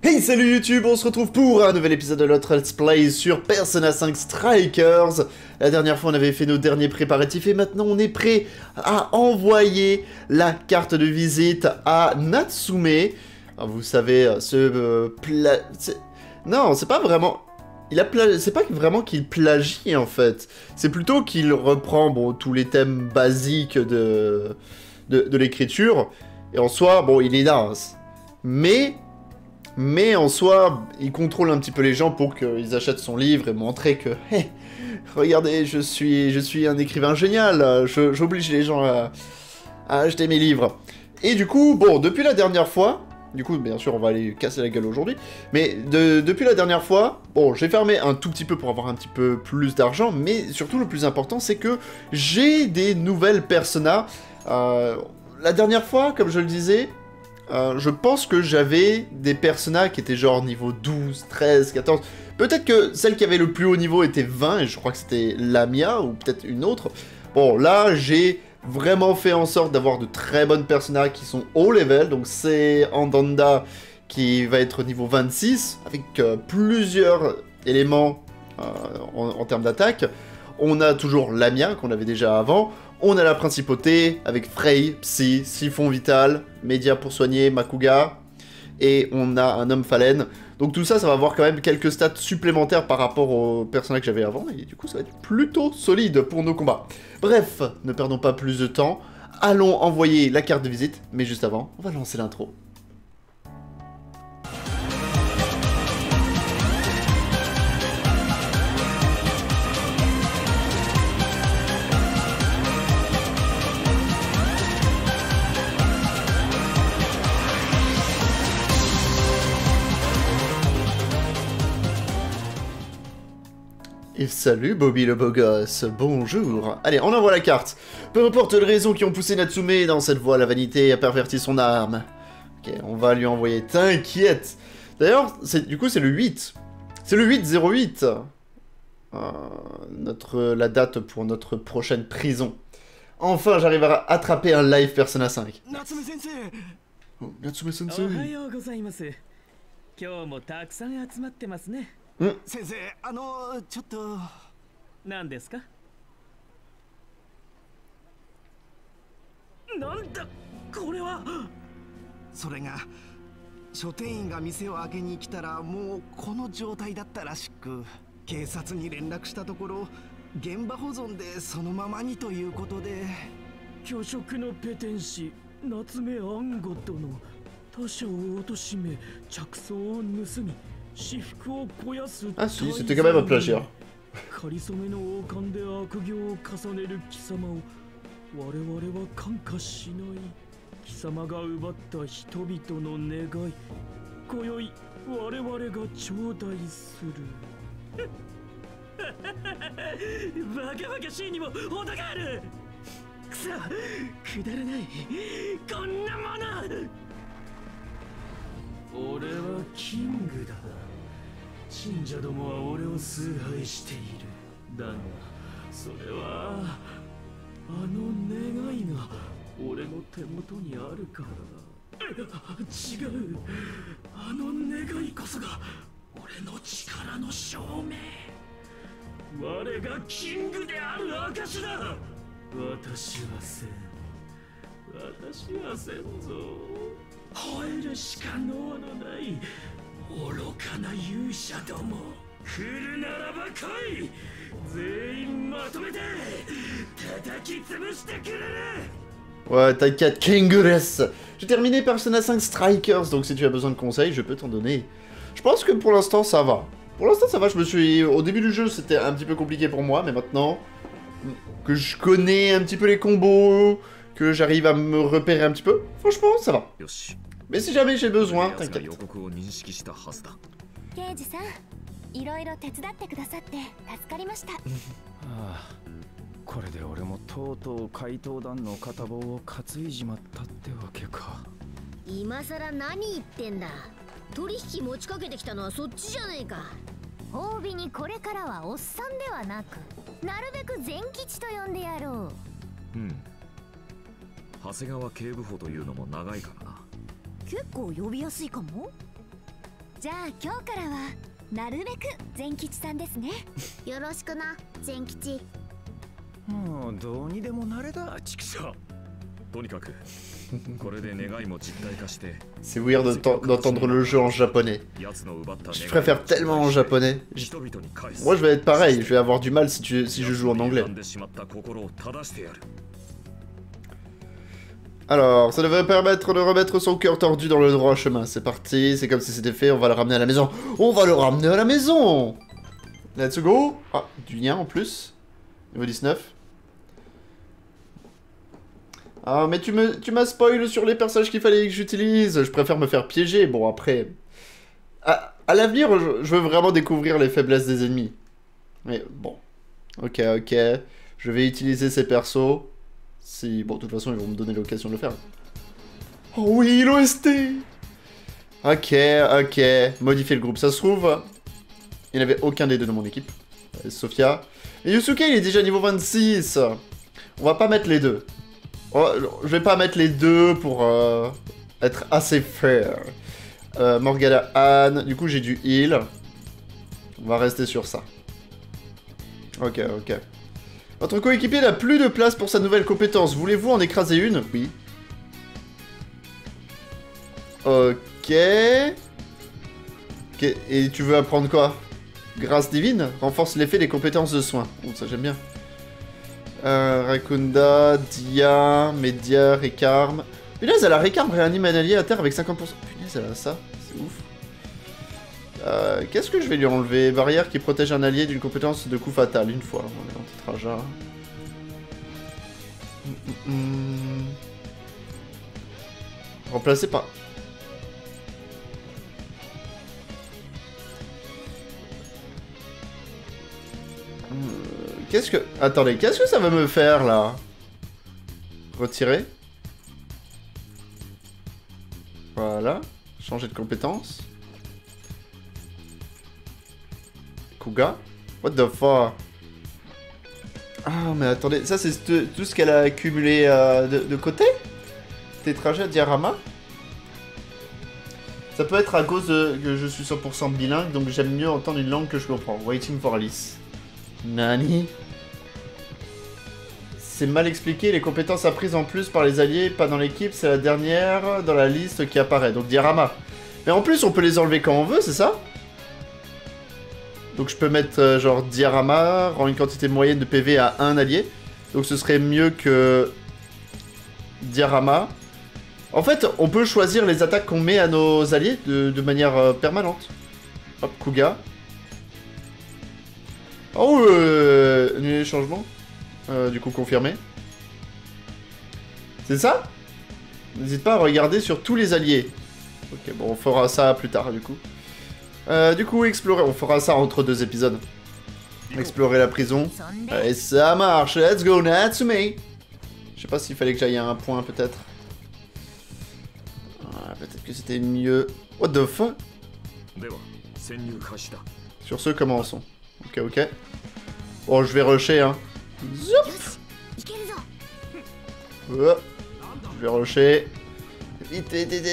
Hey salut YouTube, on se retrouve pour un nouvel épisode de notre Let's Play sur Persona 5 Strikers. La dernière fois on avait fait nos derniers préparatifs et maintenant on est prêt à envoyer la carte de visite à Natsume. Alors, vous savez, non, c'est pas vraiment... C'est pas vraiment qu'il plagie en fait, c'est plutôt qu'il reprend bon, tous les thèmes basiques de l'écriture, et en soi, bon, il est naze. Mais en soi, il contrôle un petit peu les gens pour qu'ils achètent son livre et montrer que, hey, regardez, je suis un écrivain génial, j'oblige les gens à acheter mes livres. Et du coup, bon, depuis la dernière fois, du coup, bien sûr, on va aller casser la gueule aujourd'hui, mais depuis la dernière fois, bon, j'ai fermé un tout petit peu pour avoir un petit peu plus d'argent, mais surtout le plus important, c'est que j'ai des nouvelles personas. La dernière fois, comme je le disais, je pense que j'avais des personas qui étaient genre niveau 12, 13, 14... Peut-être que celle qui avait le plus haut niveau était 20, et je crois que c'était Lamia, ou peut-être une autre. Bon, là, j'ai vraiment fait en sorte d'avoir de très bonnes personas qui sont haut level, donc c'est Andanda qui va être niveau 26, avec plusieurs éléments en termes d'attaque. On a toujours Lamia, qu'on avait déjà avant. On a la principauté, avec Frey, Psy, Siphon Vital, Média pour soigner, Makuga, et on a un homme phalène. Donc tout ça, ça va avoir quand même quelques stats supplémentaires par rapport aux personnages que j'avais avant, et du coup ça va être plutôt solide pour nos combats. Bref, ne perdons pas plus de temps, allons envoyer la carte de visite, mais juste avant, on va lancer l'intro. Et salut Bobby le beau gosse, bonjour. Allez, on envoie la carte. Peu importe les raisons qui ont poussé Natsume dans cette voie, la vanité a perverti son âme. Ok, on va lui envoyer, t'inquiète. D'ailleurs, du coup c'est le 8. C'est le 8-08. La date pour notre prochaine prison. Enfin, j'arrive à attraper un live Persona 5. Natsume Sensei. Oh, Natsume Sensei. Sensei, ちょっと何ですか？なんだこれは。それが書店員が店を開けに来たらもうこの状態だったらしく、警察に連絡したところ現場保存でそのままにということで、巨食のペテン師夏目安吾殿、他者を貶め着想を盗み。 Ah si, c'était quand même un plagiat. かりそめの王冠で悪行を重ねる貴様を我々は感化しない。貴様が奪った人々の願い、今宵我々が頂戴する。バカバカしいにも程がある。くそ、くだらない。こんなもの。俺はキングだ。信者どもは俺を崇拝している。だがそれはあの願いが俺の手元にあるからだ。違う、あの願いこそが俺の力の証明。我がキングである証だ。私はせんぞ。吠えるしか能のない愚かな勇者ども。来るならば来い。全員まとめて叩き潰してくれる。 Ouais, t'inquiète, Kingules. J'ai terminé Persona 5 Strikers, donc si tu as besoin de conseils, je peux t'en donner. Je pense que pour l'instant, ça va. Pour l'instant, ça va, au début du jeu, c'était un petit peu compliqué pour moi, mais maintenant que je connais un petit peu les combos, que j'arrive à me repérer un petit peu, franchement, ça va. Mais si jamais j'ai besoin, t'inquiète. 刑事さん、いろいろ手伝ってくださって助かりました。ああ、これで俺もとうとう怪盗団の片棒を担いじまったってわけか。 今さら何言ってんだ。取引持ちかけてきたのはそっちじゃねえか。褒美にこれからはおっさんではなく、なるべく善吉と呼んでやろう。 長谷川警部補というのも長いからな。 結構呼びやすいかも。 じゃあ今日からはなるべく善吉さんですね。よろしくな善吉。 もうどうにでもなれだ畜生。 とにかくこれで願いも実体化して C'est weird d'entendre le jeu en japonais. 奴の奪った願い Je préfère tellement en japonais. 人々に返す Moi je vais être pareil, je vais avoir du mal si je joue en anglais. 歪んでしまった心を正してやる Alors, ça devrait permettre de remettre son cœur tordu dans le droit chemin. C'est parti, c'est comme si c'était fait, on va le ramener à la maison. On va le ramener à la maison. Let's go. Ah, du lien en plus. Niveau 19. Ah, mais tu m'as spoil sur les personnages qu'il fallait que j'utilise. Je préfère me faire piéger. Bon, après... À l'avenir, je veux vraiment découvrir les faiblesses des ennemis. Mais bon. Ok. Je vais utiliser ces persos. Si... Bon, de toute façon, ils vont me donner l'occasion de le faire. Oh oui, l'OST. Ok. Modifier le groupe. Ça se trouve, il n'y avait aucun des deux de mon équipe. Sophia. Et Yusuke, il est déjà niveau 26. On va pas mettre les deux. Oh, je vais pas mettre les deux pour être assez fair. Morgana, Anne. Du coup, j'ai du heal. On va rester sur ça. Ok. Votre coéquipier n'a plus de place pour sa nouvelle compétence. Voulez-vous en écraser une? Oui. Ok. Et tu veux apprendre quoi? Grâce divine? Renforce l'effet des compétences de soins. Oh, ça j'aime bien. Rakunda, Dia, Media, Recarme. Punaise, elle a Recarme réanime un allié à terre avec 50%. Punaise, elle a ça. C'est ouf. Qu'est-ce que je vais lui enlever? Barrière qui protège un allié d'une compétence de coup fatal, une fois. On est en Traja. Remplacé par... Qu'est-ce que... Attendez, qu'est-ce que ça va me faire, là? Retirer. Voilà. Changer de compétence. Kuga? What the fuck? Ah, mais attendez, ça c'est tout ce qu'elle a accumulé de côté? Tétrajet, diorama? Ça peut être à cause que je suis 100% bilingue, donc j'aime mieux entendre une langue que je comprends. Waiting for Alice. Nani? C'est mal expliqué, les compétences apprises en plus par les alliés, pas dans l'équipe, c'est la dernière dans la liste qui apparaît, donc diorama. Mais en plus, on peut les enlever quand on veut, c'est ça? Donc je peux mettre genre diorama, rend une quantité moyenne de PV à un allié. Donc ce serait mieux que diorama. En fait, on peut choisir les attaques qu'on met à nos alliés de manière permanente. Hop, Kuga. Oh, annuler les changements. Du coup, confirmé. C'est ça? N'hésite pas à regarder sur tous les alliés. Ok, bon, on fera ça plus tard, du coup. Du coup, explorer... On fera ça entre deux épisodes. Explorer la prison. Et ça marche. Let's go, Natsume. Je sais pas s'il fallait que j'aille à un point, peut-être. Ah, peut-être que c'était mieux. What the fuck? Sur ce, commençons. Ok. Bon, je vais rusher, hein. Zouf. Oh. Je vais rusher. Vite.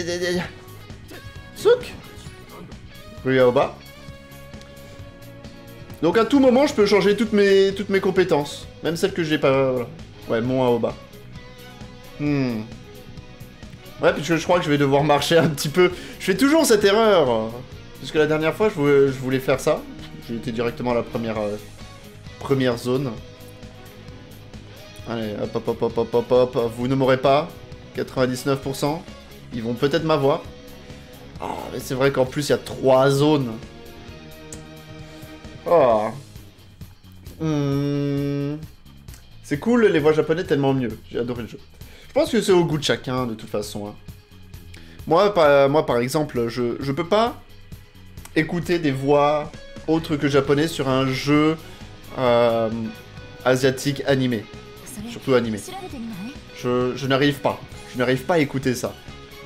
Souk. Ryoba. Donc à tout moment, je peux changer toutes mes compétences. Même celles que j'ai pas... Voilà. Ouais, mon Aoba. Ouais, puisque je crois que je vais devoir marcher un petit peu. Je fais toujours cette erreur. Parce que la dernière fois, je voulais faire ça. J'ai été directement à la première zone. Allez, hop. Vous ne m'aurez pas. 99%. Ils vont peut-être m'avoir. Oh, mais c'est vrai qu'en plus, il y a 3 zones. Oh. C'est cool, les voix japonaises, tellement mieux. J'ai adoré le jeu. Je pense que c'est au goût de chacun, de toute façon. Hein. Moi, par exemple, je peux pas écouter des voix autres que japonais sur un jeu asiatique animé. Surtout animé. Je n'arrive pas. Je n'arrive pas à écouter ça.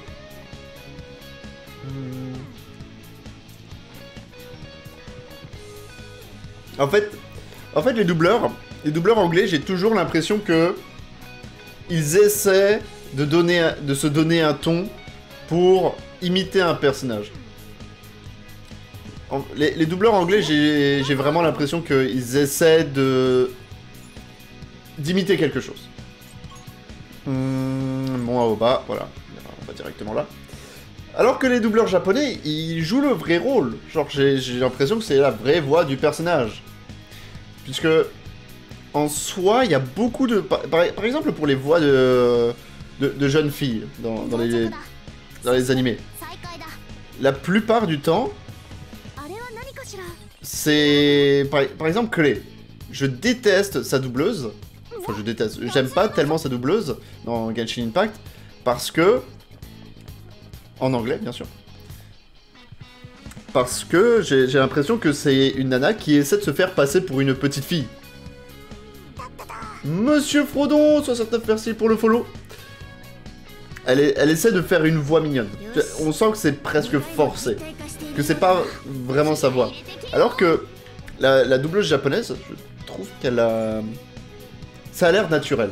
En fait, les doubleurs anglais, j'ai toujours l'impression que ils essaient de se donner un ton pour imiter un personnage. Les doubleurs anglais, j'ai vraiment l'impression qu'ils essaient d'imiter quelque chose. Mon Aoba, voilà, on va directement là. Alors que les doubleurs japonais, ils jouent le vrai rôle. Genre, j'ai l'impression que c'est la vraie voix du personnage. Puisque, en soi, il y a beaucoup de... Par exemple, pour les voix de jeunes filles dans les animés. La plupart du temps, c'est... Par exemple, Clé. Je déteste sa doubleuse. Enfin, je déteste. J'aime pas tellement sa doubleuse dans Genshin Impact. Parce que... En anglais, bien sûr. Parce que j'ai l'impression que c'est une nana qui essaie de se faire passer pour une petite fille. Monsieur Frodon, 69, merci pour le follow. Elle essaie de faire une voix mignonne. On sent que c'est presque forcé. Que c'est pas vraiment sa voix. Alors que la doubleuse japonaise, je trouve qu'elle a... Ça a l'air naturel.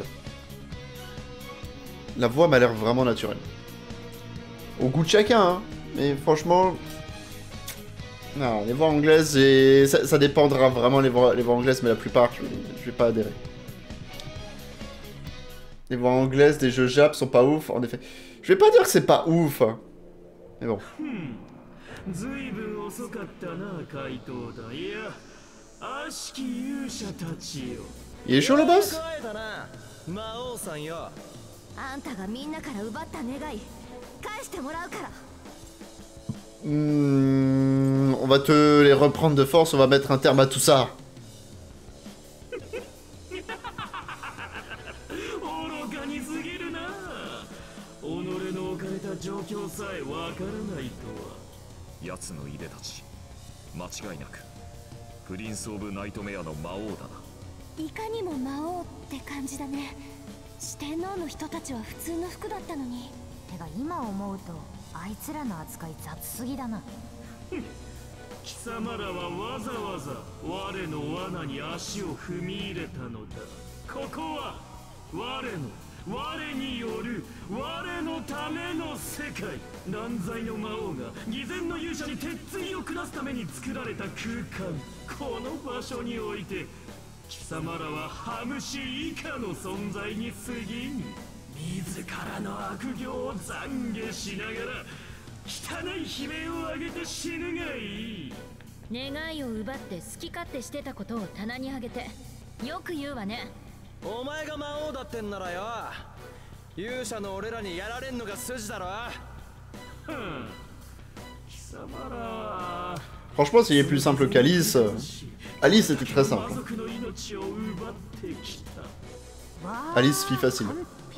La voix m'a l'air vraiment naturelle. Au goût de chacun, hein. Mais franchement... Non, les voix anglaises, ça dépendra vraiment les voix anglaises, mais la plupart, je vais pas adhérer. Les voix anglaises des jeux Jap sont pas ouf, en effet. Je vais pas dire que c'est pas ouf, hein. Mais bon. Il est chaud le boss? On va te les reprendre de force, on va mettre un terme à tout ça. Franchement, s'il est plus simple qu'Alice... Alice était très simple. Alice, fille facile.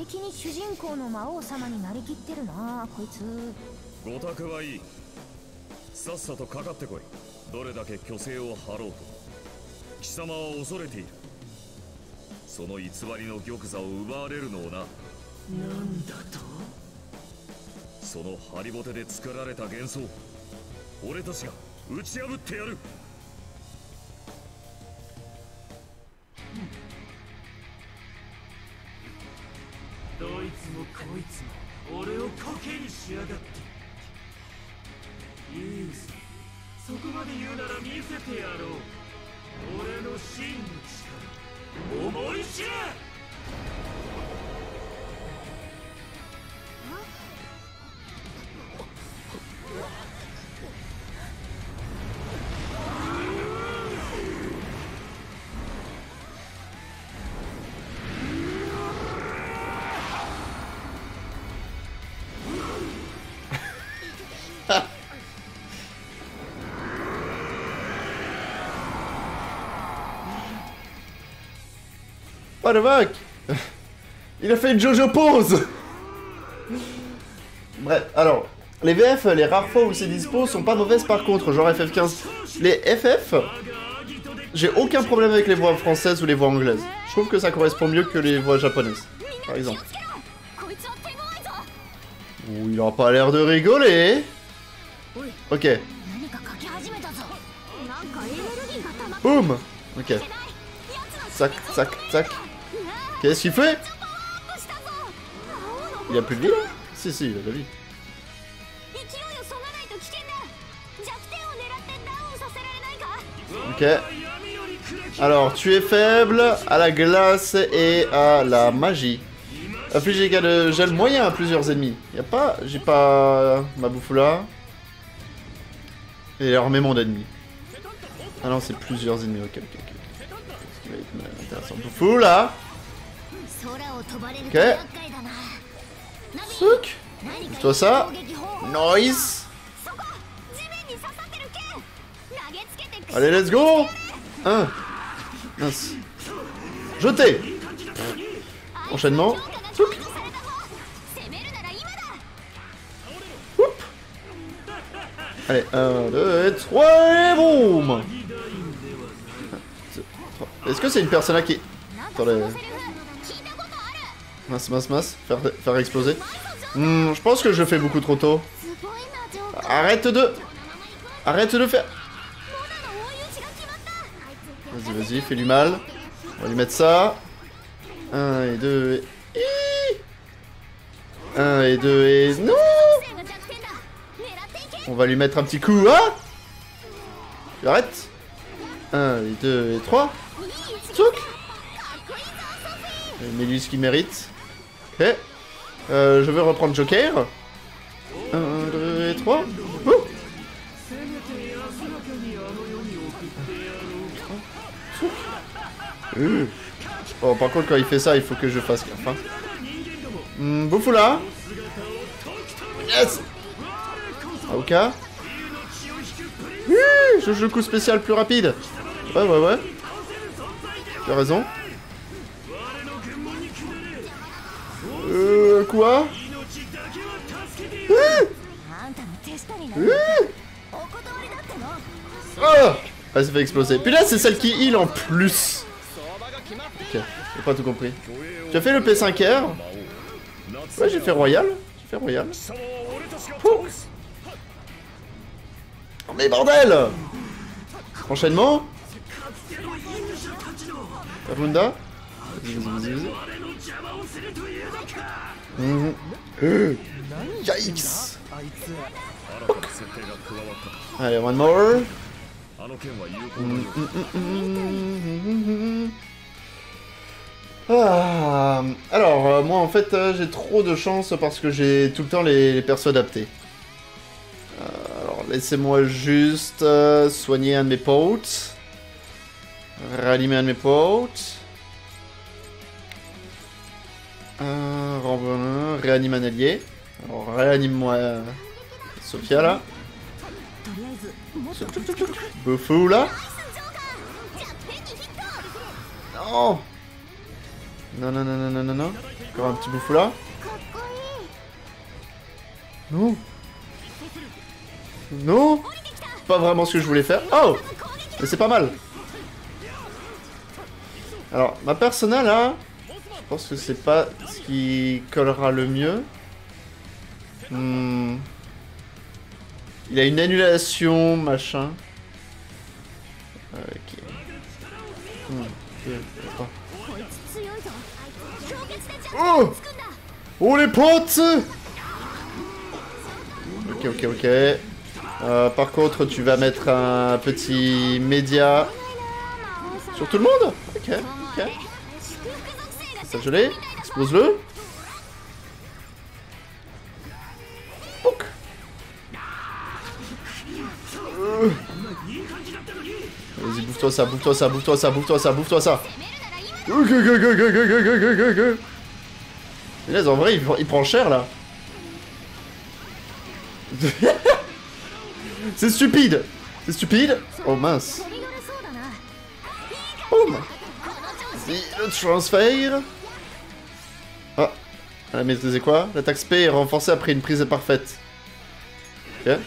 Oh le mec, il a fait une Jojo pose. Bref, alors, les VF, les rares fois où c'est dispo, sont pas mauvaises par contre, genre FF15. Les FF, j'ai aucun problème avec les voix françaises ou les voix anglaises. Je trouve que ça correspond mieux que les voix japonaises, par exemple. Ouh, il aura pas l'air de rigoler. Ok. Boum. Ok. Tac, tac, tac. Qu'est-ce qu'il fait? Il a plus de vie là? Si, il a de la vie. Ok. Alors, tu es faible à la glace et à la magie. Afflige des dégâts de gel moyen à plusieurs ennemis. Y'a pas... J'ai pas... ma Boufoula. Et énormément d'ennemis. Ah non, c'est plusieurs ennemis. Ok. Ce qui va être intéressant. Boufoula. Ok. Souk. Toi ça. Noise. Allez, let's go. 1. Mince. Jeté. Enchaînement. Souk. Oup. Allez, 1, 2, 3 et boum. Est-ce que c'est une persona qui... Attendez. Mince. Faire exploser. Je pense que je le fais beaucoup trop tôt. Arrête de faire... Vas-y, fais du mal. On va lui mettre ça. 1 et 2 et... 1 et 2 et... Non. On va lui mettre un petit coup. Ah. Tu arrêtes. 1 et 2 et 3. Tchouk. Mais lui ce qu'il mérite. Ok. Je vais reprendre Joker. 1, 2 et 3. Oh, par contre, quand il fait ça, il faut que je fasse gaffe. Boufoula. Yes. Aoka. Je joue le coup spécial plus rapide. Ouais. Tu as raison. Quoi? Oh, elle s'est fait exploser. Puis là, c'est celle qui heal en plus. Ok, j'ai pas tout compris. Tu as fait le P5R? Ouais, j'ai fait Royal. Oh, mais bordel! Enchaînement. Arunda. Vas-y. Yikes! Allez, one more. Alors, moi en fait, j'ai trop de chance parce que j'ai tout le temps les persos adaptés. Alors, laissez-moi juste soigner un de mes potes. Ranimer un de mes potes. Réanime un allié. Alors, réanime-moi Sophia là. Boufou là. Non. Non. Encore un petit Boufou là. Non. Pas vraiment ce que je voulais faire. Oh. Mais c'est pas mal. Alors, ma persona là, je pense que c'est pas ce qui collera le mieux. Il a une annulation, machin. Ok. 1, 2, 3. Oh! Oh les potes! Ok. Par contre, tu vas mettre un petit média sur tout le monde? Ok. Ça je l'ai. Explose-le. Vas-y, bouffe-toi ça. En vrai, il prend cher là. C'est stupide. Oh mince. Boum. Vas-y, le transfert. Ah. Elle a maîtrisé quoi? L'attaque SP est renforcée après une prise parfaite. Ok.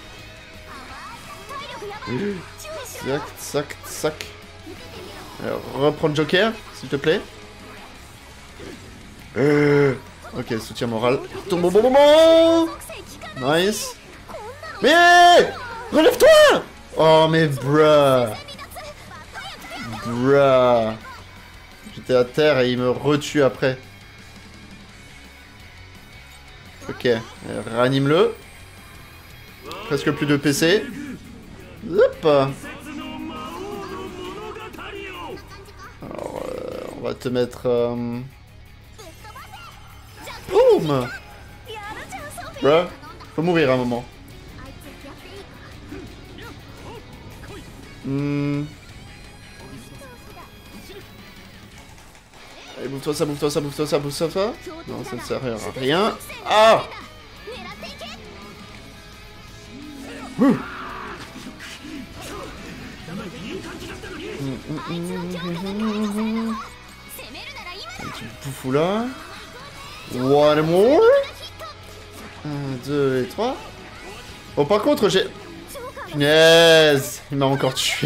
Sac. Alors, reprendre Joker, s'il te plaît. Ok, soutien moral. Tombe au bon moment. Nice. Mais relève-toi. Oh mais bruh. J'étais à terre et il me retue après. Ok, ranime-le. Presque plus de PC. Hop. On va te mettre... Boum. Bruh. Faut mourir à un moment. Allez, bouffe-toi ça, bouffe-toi ça, bouffe-toi ça, bouffe-toi ça. Non, ça ne sert à rien. Ah! Ouh. Un petit poufou là. One more. 1, 2 et 3. Bon, par contre, j'ai... Punaise, il m'a encore tué.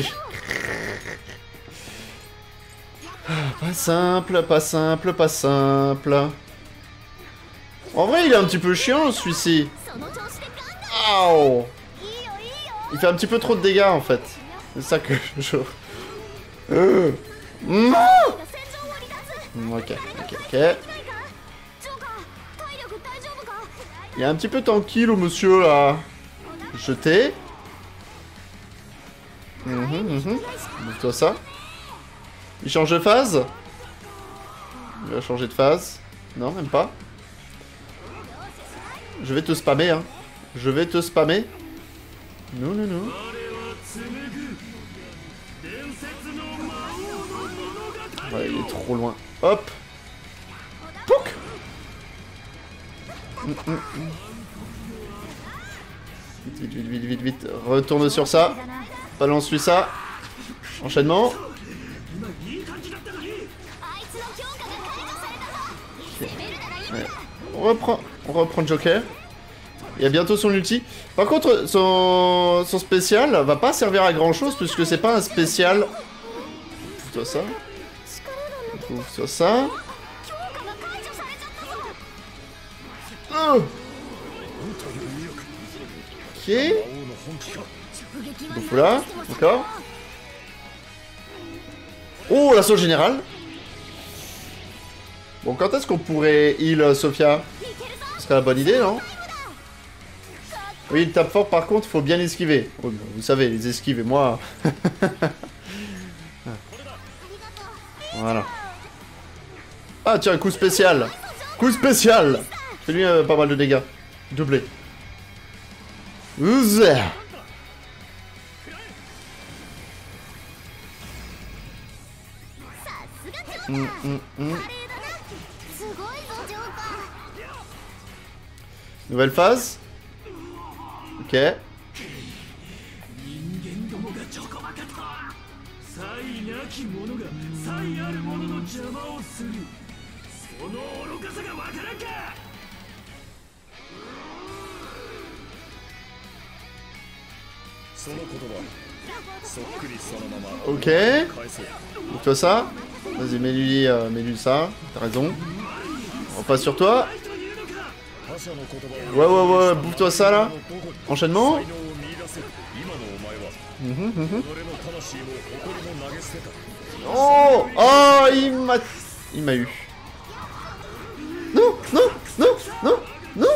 Pas simple, pas simple, pas simple. En vrai, il est un petit peu chiant, celui-ci. Aouh. Il fait un petit peu trop de dégâts, en fait. C'est ça que je... Ok, ok, ok. Il est un petit peu tranquille, monsieur, là. Jeté. Bouffe-toi ça. Il change de phase. Il va changer de phase. Non, même pas. Je vais te spammer, hein. Je vais te spammer. Non, non, non. Ouais, il est trop loin. Hop. Pouc. Vite, vite, vite, vite, vite, vite. Retourne sur ça. Balance-lui ça. Enchaînement. Okay. Ouais. On reprend Joker. Il y a bientôt son ulti. Par contre, son spécial va pas servir à grand chose puisque c'est pas un spécial. Bouffe-toi ça. Bouffe-toi ça. Oh. Ok. Bouffe là. Encore. Oh, l'assaut général. Bon, quand est-ce qu'on pourrait heal Sophia? Ce serait la bonne idée, non? Oui, il tape fort, par contre, il faut bien esquiver. Oh, vous savez, les esquives et moi... Voilà. Ah, tiens, coup spécial. Coup spécial. Fais-lui pas mal de dégâts. Doublé. Ouzzer. Nouvelle phase. Ok. Ok. Bouffe-toi ça. Vas-y, mets-lui ça. T'as raison. On passe sur toi. Ouais, ouais, ouais. Bouffe-toi ça, là. Enchaînement. Oh! Oh! Il m'a eu. Non! Non! Non! Non! Non!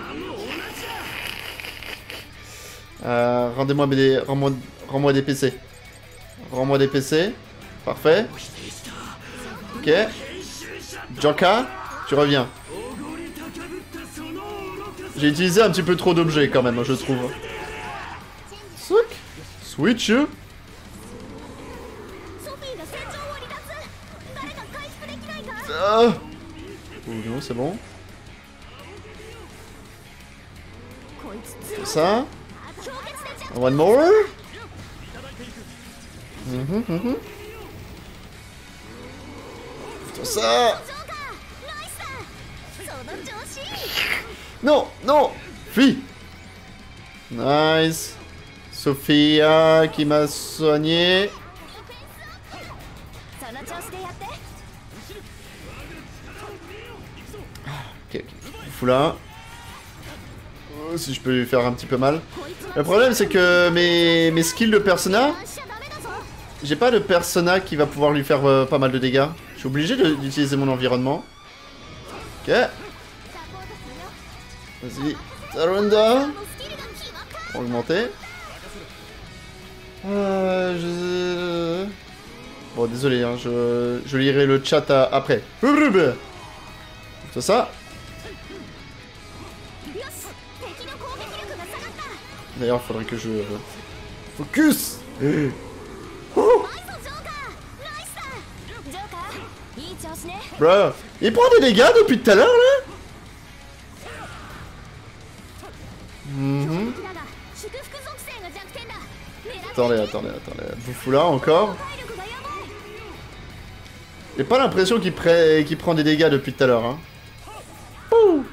Rends-moi des PC. Rends-moi des PC. Parfait. Ok. Joka, tu reviens. J'ai utilisé un petit peu trop d'objets quand même, je trouve. Switch. Oh non, c'est bon. Ça. One more. Ça. Non, non. Fuis. Nice. Sophia qui m'a soigné. Ok, fou là. Oh, si je peux lui faire un petit peu mal. Le problème c'est que mes skills de persona, j'ai pas de persona qui va pouvoir lui faire pas mal de dégâts. Je suis obligé d'utiliser mon environnement. Ok. Vas-y. Sarunda. Augmenter. Bon, désolé, hein, je lirai le chat après. C'est ça. D'ailleurs, il faudrait que je... Focus. Oh. Bruh, il prend des dégâts depuis tout à l'heure, là. Attendez. Boufoula, encore. J'ai pas l'impression qu'il prend des dégâts depuis tout à l'heure, hein. Ouh.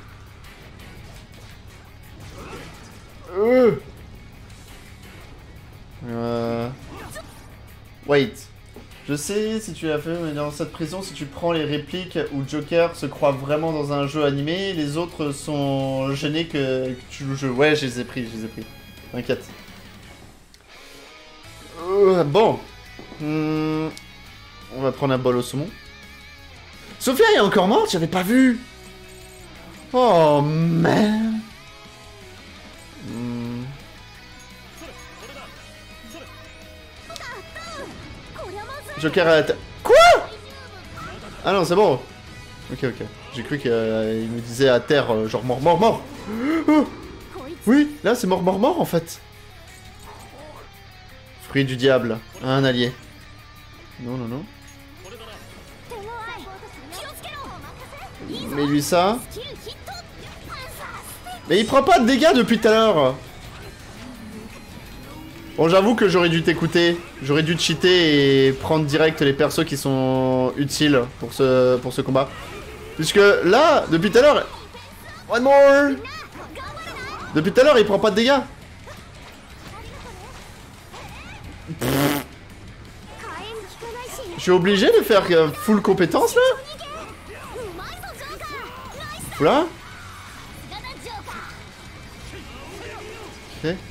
Wait. Je sais si tu l'as fait, mais dans cette prison, si tu prends les répliques où Joker se croit vraiment dans un jeu animé, les autres sont gênés que tu joues le jeu. Ouais, je les ai pris. T'inquiète. Bon. On va prendre un bol au saumon. Sophia est encore morte, j'avais pas vu. Oh, man. Joker à la tête. Quoi? Ah non, c'est bon. Ok. J'ai cru qu'il me disait à terre, genre mort. Oui, là c'est mort en fait. Fruit du diable, un allié. Non. Mais lui ça. Mais il prend pas de dégâts depuis tout à l'heure. Bon, j'avoue que j'aurais dû t'écouter. J'aurais dû te cheater et prendre direct les persos qui sont utiles pour ce combat. Puisque là, depuis tout à l'heure... One more. Depuis tout à l'heure, il prend pas de dégâts. Je suis obligé de faire full compétence là. Voilà. Ok.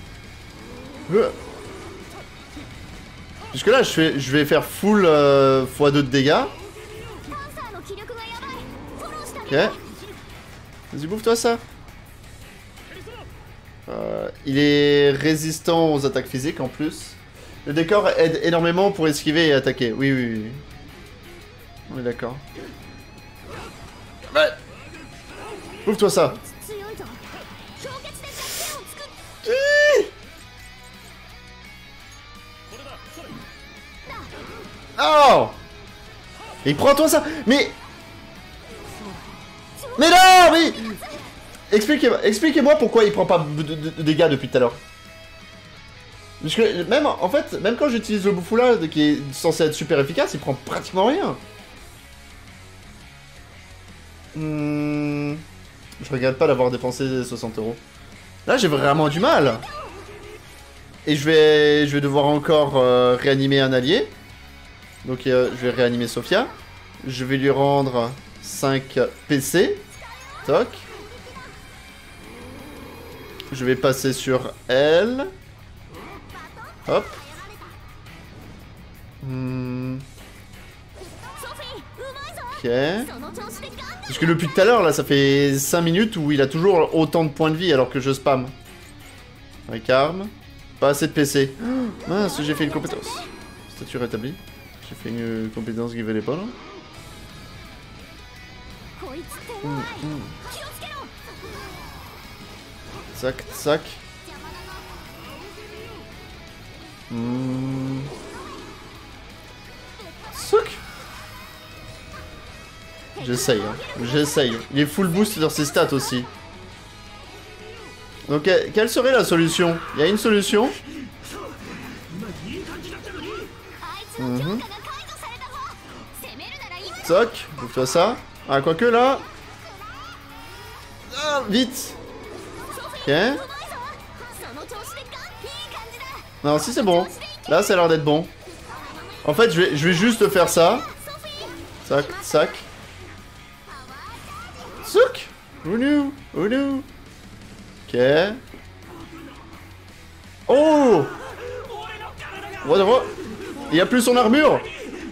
Puisque là, je vais faire full x2 de dégâts. Ok. Vas-y, bouffe-toi ça. Il est résistant aux attaques physiques en plus. Le décor aide énormément pour esquiver et attaquer. Oui. On est d'accord. Ouais. Bouffe-toi ça. Oh! Et prends-toi ça! Mais non! Mais... Expliquez-moi pourquoi il prend pas de dégâts depuis tout à l'heure. Parce que même, en fait, même quand j'utilise le Boufoula, qui est censé être super efficace, il prend pratiquement rien. Je regrette pas d'avoir dépensé 60 €. Là, j'ai vraiment du mal. Et je vais devoir encore réanimer un allié. Donc je vais réanimer Sophia. Je vais lui rendre 5 PC. Toc. Je vais passer sur elle. Hop. Ok. Parce que depuis tout à l'heure, là, ça fait 5 minutes où il a toujours autant de points de vie alors que je spam. Avec arme. Pas assez de PC. Oh, mince, j'ai fait une compétence. Statut rétabli. J'ai fait une compétence qui valait pas, là. Sac. Souk. J'essaye. Il est full boost sur ses stats aussi. Donc, quelle serait la solution? Il y a une solution. Soc, bouffe-toi ça. Ah, quoique là. Ah, vite. Ok. Non, si c'est bon. Là, ça a l'air d'être bon. En fait, je vais juste faire ça. Sac. Souk. Ounou. Ok. Oh. What the fuck? Il y a plus son armure.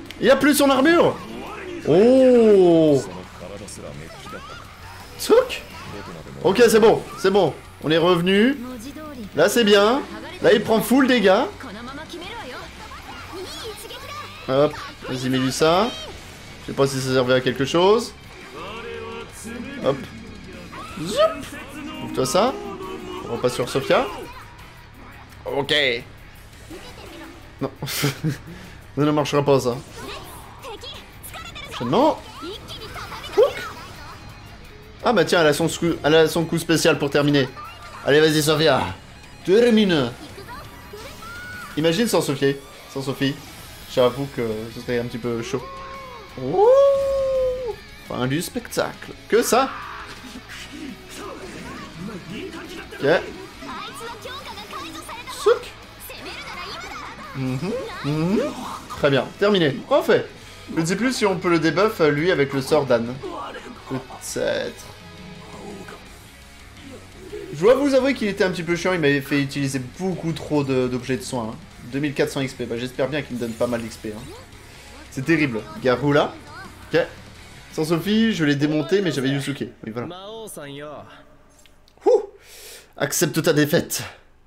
Oh. Souk. Ok, c'est bon. On est revenu. Là, c'est bien. Là, il prend full dégâts. Hop. Vas-y, mets-lui ça. Je sais pas si ça servait à quelque chose. Hop. Zoup. Ouvre-toi ça. On repasse sur Sophia. Ok. Non. Ça ne marchera pas, ça. Enchaînement. Ah bah tiens, elle a son coup spécial pour terminer. Allez, vas-y, Sophia. Termine. Imagine sans Sophie. Sans Sophie. J'avoue que ce serait un petit peu chaud. Ouh. Fin du spectacle. Que ça? Ok. Souk. Très bien. Terminé. Parfait. Je ne sais plus si on peut le debuff, lui, avec le sort d'Anne. Peut-être. Je dois vous avouer qu'il était un petit peu chiant, il m'avait fait utiliser beaucoup trop d'objets de soins. Hein. 2400 XP, bah, j'espère bien qu'il me donne pas mal d'XP. Hein. C'est terrible. Garou-là. Ok. Sans Sophie, je l'ai démonté, mais j'avais Yusuke. Oui, voilà. Ouh. Accepte ta défaite.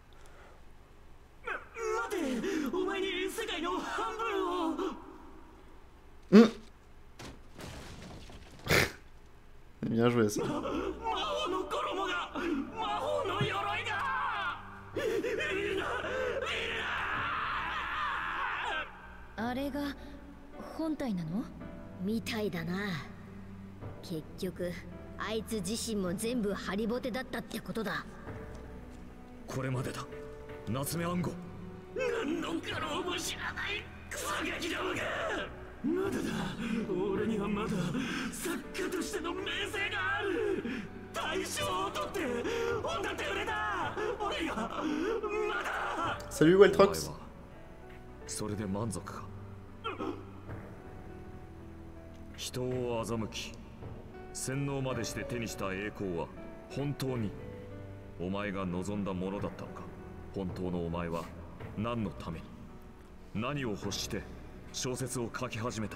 Bien joué ça. あれが本体なの？みたいだな。結局あいつ自身も全部ハリボテだったってことだ。 これまでだ夏目暗号。 何のかろうも知らないクソガキどもが。まだだ、俺にはまだ作家としての名声がある。大賞を取って本だって売れた。俺がまだ。 Salut Weltrox。 それで満足か。人を欺き洗脳までして手にした栄光は本当にお前が望んだものだったのか。本当のお前は何のために何を欲して小説を書き始めた。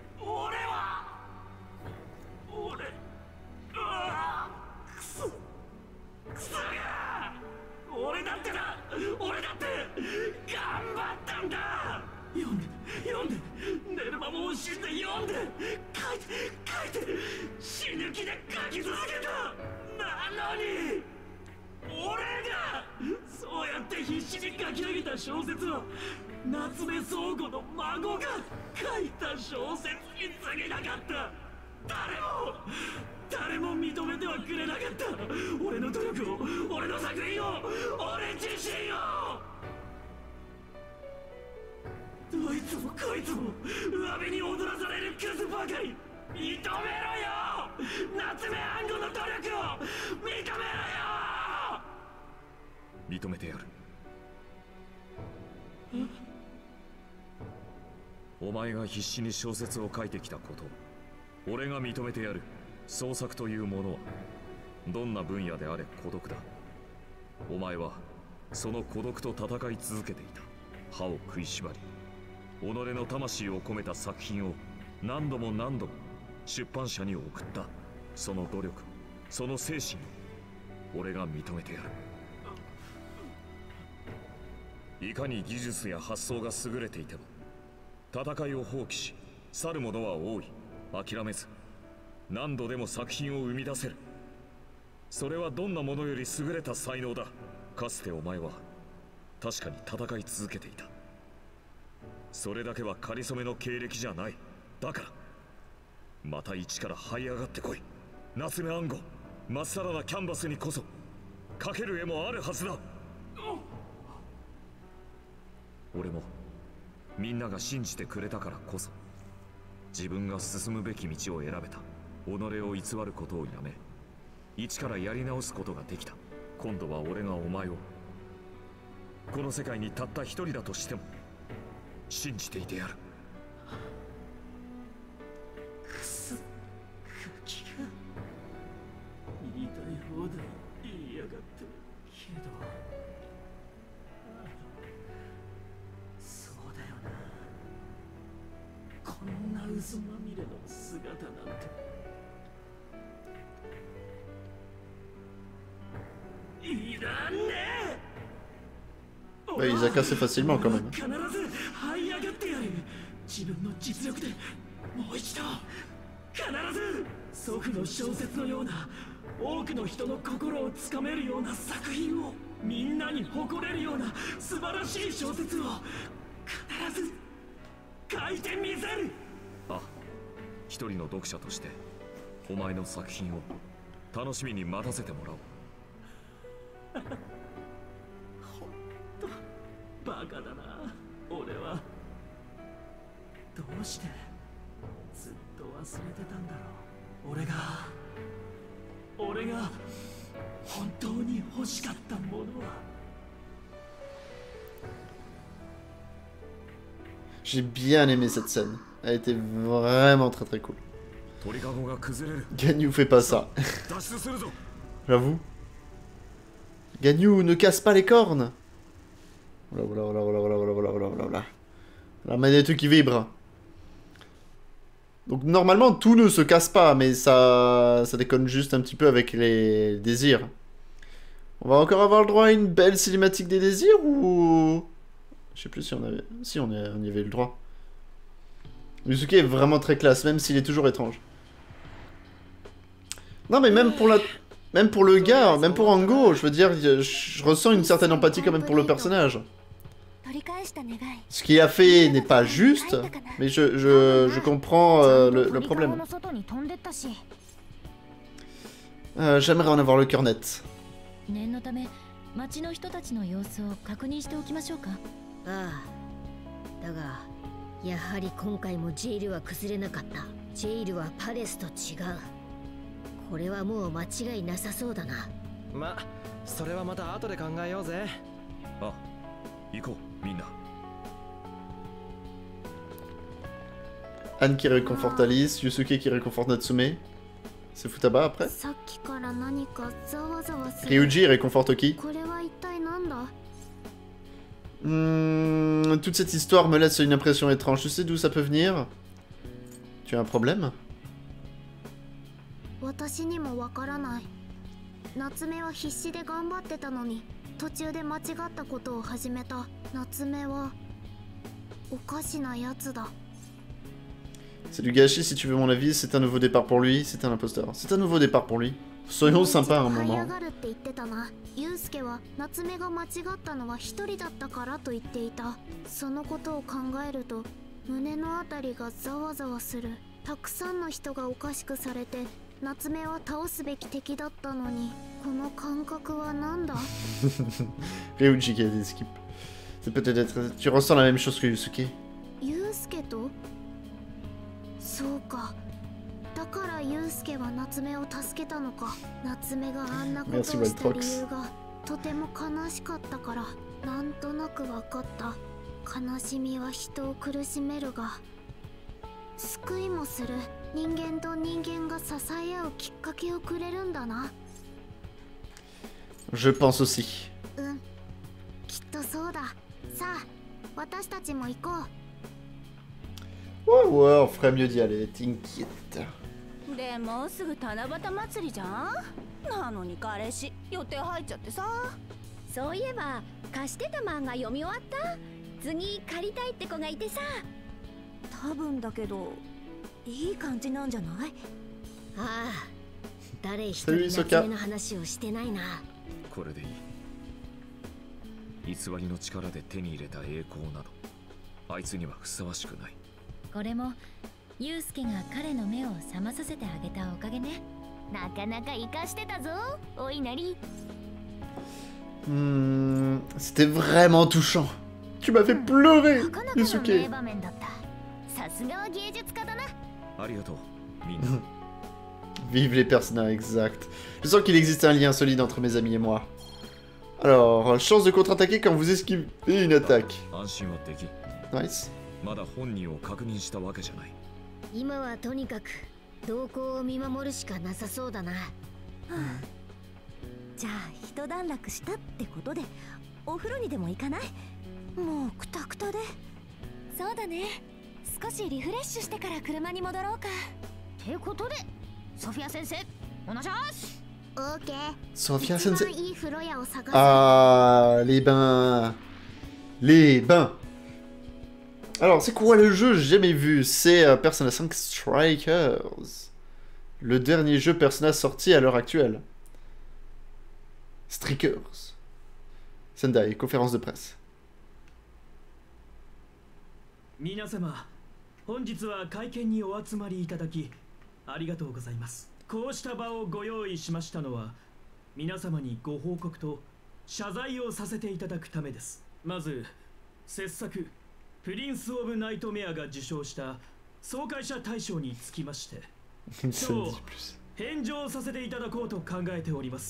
俺だってな、俺だって頑張ったんだ。読んで寝る間も惜しんで読んで書いて死ぬ気で書き続けた。なのに俺がそうやって必死に書き上げた小説は夏目漱吾の孫が書いた小説に過ぎなかった。誰も認めてはくれなかった。俺の努力を、俺の作品を、俺自身を。どいつもこいつも上辺に踊らされるクズばかり。認めろよ、夏目暗号の努力を認めろよ。 認めてやる。お前が必死に小説を書いてきたことを俺が認めてやる。創作というものはどんな分野であれ孤独だ。お前はその孤独と戦い続けていた。歯を食いしばり己の魂を込めた作品を何度も出版社に送った。その努力、その精神を俺が認めてやる。いかに技術や発想が優れていても戦いを放棄し去る者は多い。諦めず何度でも作品を生み出せる。それはどんなものより優れた才能だ。かつてお前は確かに戦い続けていた。それだけは仮初めの経歴じゃない。だからまた一から這い上がってこい。夏目暗号、まっさらなキャンバスにこそ描ける絵もあるはずだ。俺もみんなが信じてくれたからこそ自分が進むべき道を選べた。己を偽ることをやめ一からやり直すことができた。今度は俺がお前をこの世界にたった一人だとしても信じていてやる。 クソガキが言いたい放題言いやがってけど、そうだよな。こんな嘘まみれの姿なんていらんねえ。 Bah, il les a cassés facilement quand même. 必ず這い上がってやる。自自分の実力でもう一度必ず祖父の小説のような多くの人の心をつかめるような作品を、みんなに誇れるような素晴らしい小説を必ず書いてみせる。 あ、一人の読者としてお前の作品を楽しみに待たせてもらおう。 ほんとバカだな俺は。どうしてずっと忘れてたんだろう。俺が本当に欲しかったものは。 J'ai bien aimé cette scène. Elle était vraiment très très cool. Ganyu fait pas ça. J'avoue. Ganyu ne casse pas les cornes. Oula oula oula oula oula oula oula oula oula. La manette qui vibre. Donc normalement tout ne se casse pas, mais ça déconne juste un petit peu avec les désirs. On va encore avoir le droit à une belle cinématique des désirs ou... Je sais plus si on avait... Si on y avait eu le droit. Yusuke est vraiment très classe, même s'il est toujours étrange. Non mais même pour la... Même pour le gars, même pour Ango, je veux dire, je ressens une certaine empathie quand même pour le personnage. Ce qu'il a fait n'est pas juste, mais je comprends le problème. J'aimerais en avoir le cœur net. Anne qui réconforte Alice, Yusuke qui réconforte Natsume. C'est Futaba après. Ryuji réconforte qui? Toute cette histoire me laisse une impression étrange. Tu sais d'où ça peut venir? Tu as un problème? C'est du gâchis si tu veux mon avis, c'est un nouveau départ pour lui, c'est un imposteur. C'est un nouveau départ pour lui. Soyons sympas un moment. Ryuji qui a des skips. C'est peut-être... Tu ressens la même chose que Yusuke. Merci Wildtrox. Je pense aussi. Ouais, ouais, on ferait mieux d'y aller, t'inquiète. Salut Hisoka. これでいい。偽りの力で手に入れた栄光などあいつにはふさわしくない。 これもユウスケが彼の目を覚まさせてあげたおかげね。なかなか生かしてたぞ、おいなり。 C'était vraiment touchant. Tu m'as fait pleurer, Yusuke. さすがは芸術家だな。 ありがとう、みんな。 Vive les personnages, exact. Je sens qu'il existe un lien solide entre mes amis et moi. Alors, chance de contre-attaquer quand vous esquivez une attaque. Nice. まだ本人を確認したわけじゃない。 今はとにかく動向を見守るしかなさそうだな。じゃあ一段落したってことでお風呂にでも行かない？もうクタクタで。そうだね。少しリフレッシュしてから車に戻ろうか。ってことでソフィア先生お願いします。オーケー。 ソフィア先生。Ah, les bains. Les bains. Alors, c'est quoi le jeu? J'ai jamais vu. C'est Persona 5 Strikers. Le dernier jeu Persona sorti à l'heure actuelle. Strikers. Sendai, conférence de presse. 皆様、本日は会見にお集まりいただきありがとうございます。こうした場をご用意しましたのは、皆様にご報告と謝罪をさせていただくためです。まず、切作プリンス・オブ・ナイトメアが受賞した総会者大賞につきまして賞を返上させていただこうと考えております。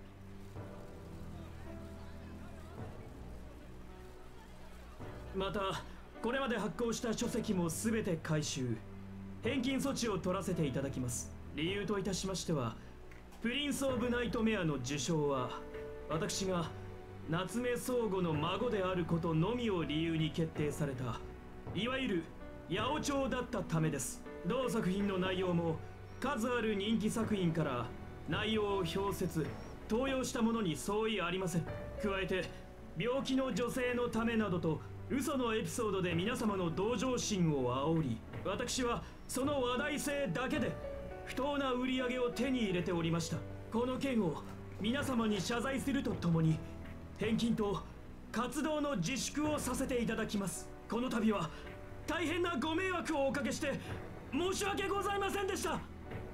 またこれまで発行した書籍もすべて回収返金措置を取らせていただきます。理由といたしましては、プリンス・オブ・ナイトメアの受賞は私が夏目相互の孫であることのみを理由に決定されたいわゆる八百長だったためです。同作品の内容も数ある人気作品から内容を表説盗用したものに相違ありません。加えて病気の女性のためなどと嘘のエピソードで皆様の同情心を煽り、私はその話題性だけで不当な売り上げを手に入れておりました。この件を皆様に謝罪するとともに返金と活動の自粛をさせていただきます。この度は大変なご迷惑をおかけして申し訳ございませんでした。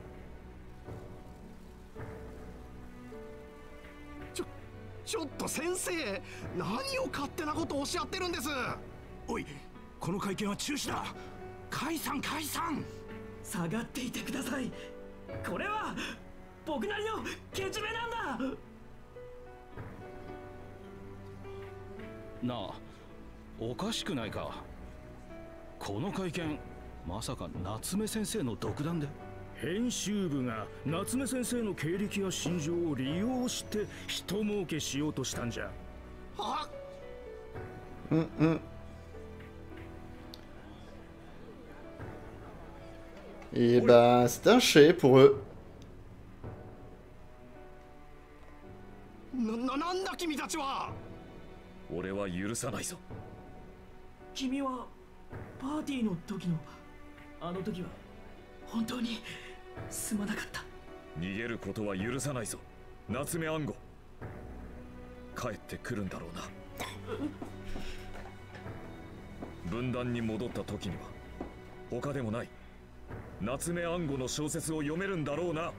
ちょっと先生、何を勝手なことをおっしゃってるんです。おい、この会見は中止だ。解散解散。 下がっていてください。これは僕なりのけじめなんだ。 なあ、おかしくないか。この会見、まさか夏目先生の独断で？ 編集部が夏目先生の経歴や心情を利用して人儲けしようとしたんじゃ。 は？ Et bah, c'est un chais pour eux. なんだ君たちは。 俺は許さないぞ。 君はパーティーの時のあの時は本当にすまなかった。 逃げることは許さないぞ、夏目暗号。帰ってくるんだろうな。分断に戻った時には他でもない夏目暗号の小説を読めるんだろうな。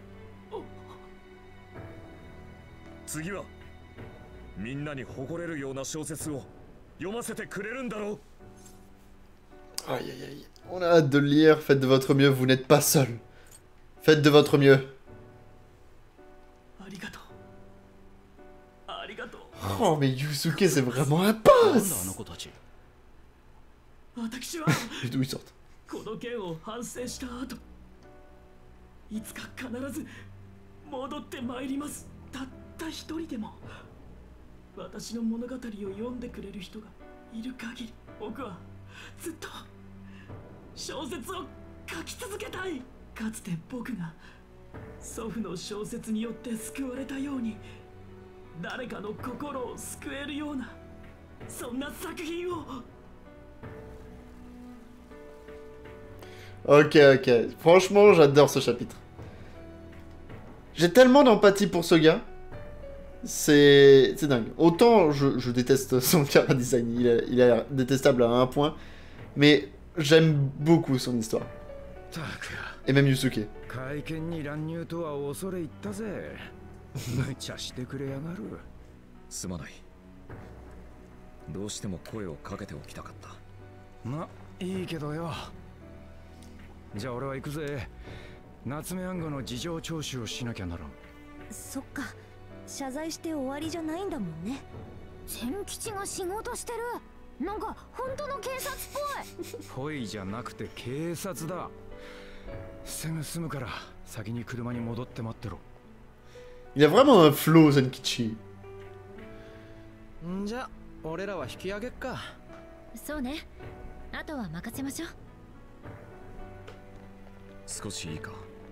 次はみんなに誇れるような小説を読ませてくれるんだろう。 Aïe aïe aïe. On a hâte de le lire. Faites de votre mieux, vous n'êtes pas seul. Faites de votre mieux. Oh mais Yusuke c'est vraiment un boss. D'où ils sortent? この件を反省した後、いつか必ず戻ってまいります。たった一人でも私の物語を読んでくれる人がいる限り、僕はずっと小説を書き続けたい。かつて僕が祖父の小説によって救われたように、誰かの心を救えるようなそんな作品を。 Ok, ok. Franchement, j'adore ce chapitre. J'ai tellement d'empathie pour ce gars. C'est dingue. Autant je déteste son chara design. Il est détestable à un point. Mais j'aime beaucoup son histoire. Et même Yusuke. すまない。どうしても声をかけておきたかった。 ま、いいけどよ。じゃあ俺は行くぜ。夏目暗号の事情聴取をしなきゃならん。 そっか、謝罪して終わりじゃないんだもんね。千吉が仕事してる。なんか本当の警察っぽい。 ぽいじゃなくて警察だ。すぐ済むから先に車に戻って待ってろ。 Il a vraiment un flow, Zenkichi. んじゃ、俺らは引き上げっか。 そうね。あとは任せましょう。 少しいいか。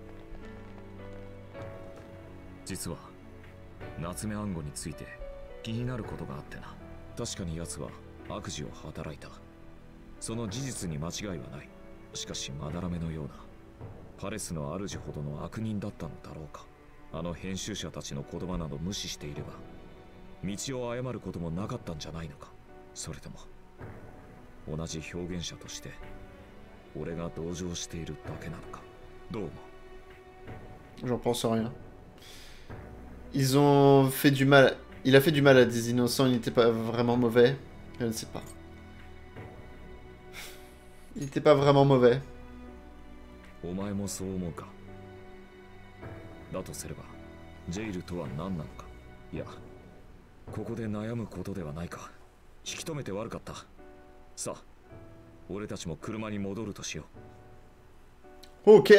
実は夏目暗号について気になることがあってな。確かに奴は悪事を働いた。 その事実に間違いはない。しかしまだらめのようなパレスの主ほどの悪人だったのだろうか。あの編集者たちの言葉など無視していれば道を誤ることもなかったんじゃないのか。それとも同じ表現者として俺が同情しているだけなのか。どう思う？ J'en pense rien. Ils ont fait du mal. Il a fait du mal à des innocents, il n'était pas vraiment mauvais. Je ne sais pas. Il n'était pas vraiment mauvais. お前もそう思うか。だとすれば、ジェイルとは何なのか。いや、ここで悩むことではないか。引き止めて悪かった。さあ、俺たちも車に戻るとしよう。Ok.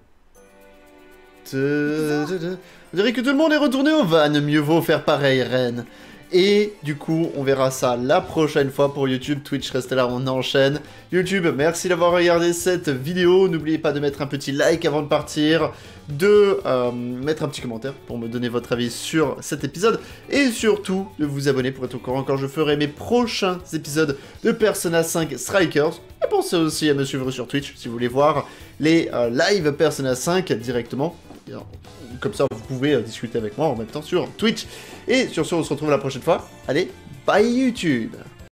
On dirait que tout le monde est retourné au van, mieux vaut faire pareil, Ren. Et du coup, on verra ça la prochaine fois pour YouTube. Twitch, restez là, on enchaîne. YouTube, merci d'avoir regardé cette vidéo. N'oubliez pas de mettre un petit like avant de partir, de mettre un petit commentaire pour me donner votre avis sur cet épisode. Et surtout, de vous abonner pour être au courant quand je ferai mes prochains épisodes de Persona 5 Strikers. Et pensez aussi à me suivre sur Twitch si vous voulez voir les live Persona 5 directement. Comme ça, vous pouvez discuter avec moi en même temps sur Twitch. Et sur ce, on se retrouve la prochaine fois. Allez, bye YouTube!